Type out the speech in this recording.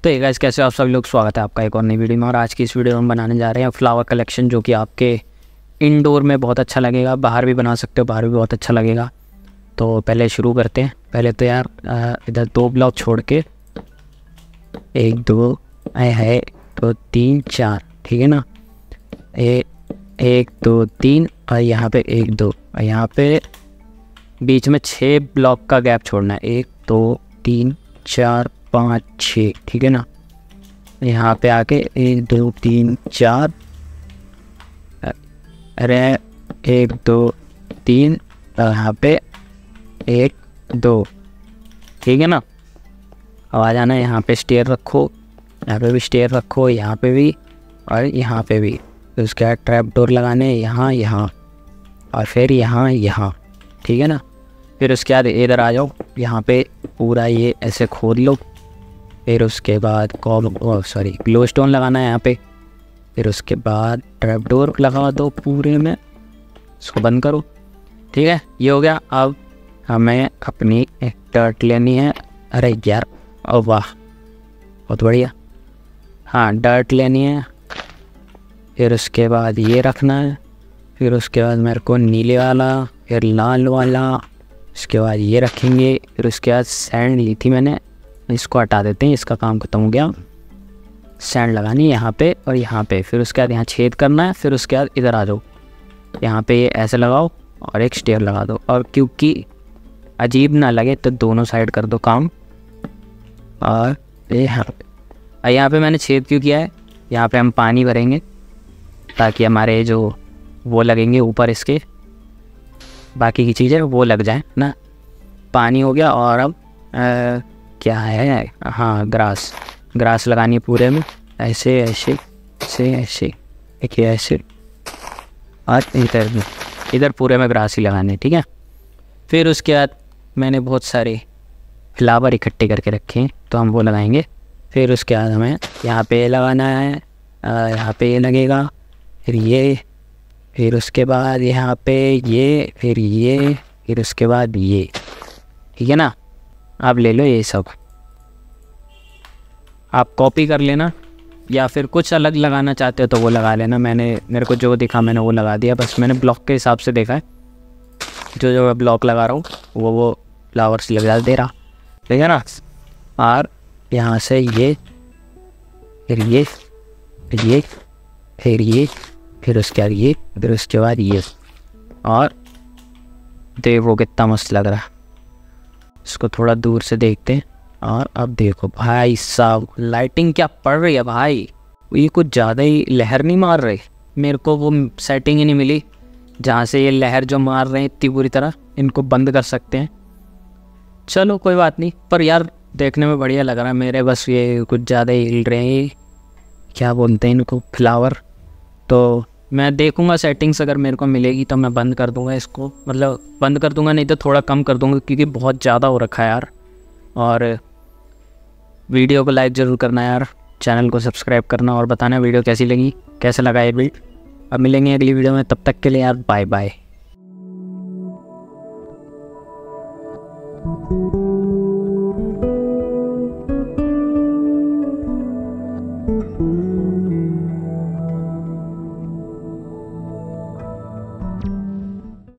तो ये गाइस कैसे हो आप सभी लोग, स्वागत है आपका एक और नई वीडियो में। और आज की इस वीडियो में हम बनाने जा रहे हैं फ्लावर कलेक्शन, जो कि आपके इंडोर में बहुत अच्छा लगेगा, बाहर भी बना सकते हो, बाहर भी बहुत अच्छा लगेगा। तो पहले शुरू करते हैं। पहले तो यार इधर 2 ब्लॉक छोड़ के 1 2 है तो 3 4, ठीक है ना। 1 2 3 और यहाँ पे 1 2 और यहाँ पे बीच में 6 ब्लॉक का गैप छोड़ना है। 1 2 3 4 5 6, ठीक है ना। यहाँ पे आके 1 2 3 4, अरे 1 2 3 और यहाँ पे 1 2, ठीक है ना। अब आ जाना, यहाँ पे स्टेयर रखो, यहाँ पे भी स्टेयर रखो, यहाँ पे भी और यहाँ पे भी। तो उसके बाद ट्रैप डोर लगाने यहाँ यहाँ और फिर यहाँ यहाँ, ठीक है ना। फिर उसके बाद इधर आ जाओ, यहाँ पे पूरा ये ऐसे खोद लो। फिर उसके बाद ग्लो स्टोन लगाना है यहाँ पे। फिर उसके बाद ट्रैप डोर लगा दो पूरे में, इसको बंद करो, ठीक है। ये हो गया। अब हमें अपनी एक डर्ट लेनी है। अरे यार, ओ वाह, बहुत बढ़िया। हाँ, डर्ट लेनी है। फिर उसके बाद ये रखना है। फिर उसके बाद मेरे को नीले वाला, फिर लाल वाला, उसके बाद ये रखेंगे। फिर उसके बाद सैंड ली थी मैंने, इसको हटा देते हैं, इसका काम खत्म हो गया। सैंड लगानी है यहाँ पे और यहाँ पे। फिर उसके बाद यहाँ छेद करना है। फिर उसके बाद इधर आ जाओ, यहाँ पे ये ऐसे लगाओ और एक स्टेयर लगा दो। और क्योंकि अजीब ना लगे तो दोनों साइड कर दो काम। और यहाँ पे मैंने छेद क्यों किया है, यहाँ पे हम पानी भरेंगे ताकि हमारे जो वो लगेंगे ऊपर, इसके बाकी की चीज़ें वो लग जाए ना। पानी हो गया। और अब क्या है, हाँ, ग्रास लगानी है पूरे में, ऐसे ऐसे ऐसे ऐसे, देखिए ऐसे। और इधर पूरे में ग्रास ही लगाने, ठीक है। फिर उसके बाद मैंने बहुत सारे फ्लावर इकट्ठे करके रखे हैं, तो हम वो लगाएंगे। फिर उसके बाद हमें यहाँ पे लगाना है, यहाँ पे ये लगेगा, फिर ये, फिर उसके बाद यहाँ पे ये, फिर ये, फिर उसके बाद ये, ठीक है ना। आप ले लो ये सब, आप कॉपी कर लेना, या फिर कुछ अलग लगाना चाहते हो तो वो लगा लेना। मेरे को जो दिखा मैंने वो लगा दिया, बस मैंने ब्लॉक के हिसाब से देखा है। जो मैं ब्लॉक लगा रहा हूँ वो फ्लावर्स लगा दे रहा, ठीक है ना। और यहाँ से ये, फिर ये, फिर ये, फिर ये, फिर उसके बाद ये, फिर उसके बाद ये। और देखो कितना मस्त लग रहा है। इसको थोड़ा दूर से देखते हैं। और अब देखो भाई साहब, लाइटिंग क्या पड़ रही है भाई। ये कुछ ज़्यादा ही लहर नहीं मार रही, मेरे को वो सेटिंग ही नहीं मिली जहाँ से ये लहर जो मार रहे हैं इतनी बुरी तरह। इनको बंद कर सकते हैं, चलो कोई बात नहीं। पर यार देखने में बढ़िया लग रहा है मेरे, बस ये कुछ ज़्यादा ही हिल रहे हैं, क्या बोलते हैं इनको, फ्लावर। तो मैं देखूंगा सेटिंग्स, अगर मेरे को मिलेगी तो मैं बंद कर दूंगा इसको, मतलब बंद कर दूंगा, नहीं तो थोड़ा कम कर दूंगा, क्योंकि बहुत ज़्यादा हो रखा है यार। और वीडियो को लाइक ज़रूर करना यार, चैनल को सब्सक्राइब करना और बताना वीडियो कैसी लगी, कैसा लगा ये वीडियो। अब मिलेंगे अगली वीडियो में, तब तक के लिए यार बाय बाय।